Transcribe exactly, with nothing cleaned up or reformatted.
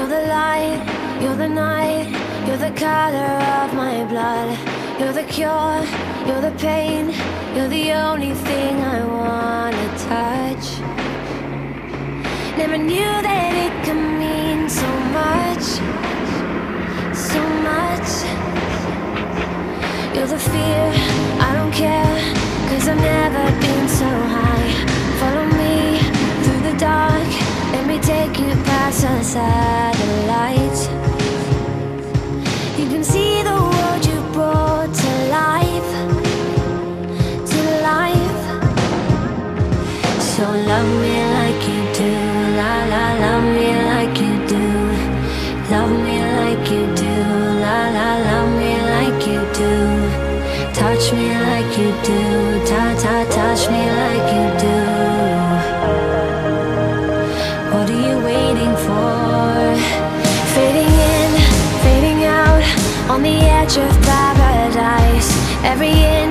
You're the light, you're the night, you're the color of my blood. You're the cure, you're the pain, you're the only thing I wanna touch. Never knew that it could mean so much, so much. You're the fear, I don't care, cause I've never been so high. Follow me through the dark, let me take you past the satellites. You can see the world you brought to life, to life. So love me like you do, la la, love me like you do. Love me like you do, la la, love me like you do. Touch me like you do, ta ta, touch me like you do. What are you waiting for? Fading in, fading out, on the edge of paradise. Every inch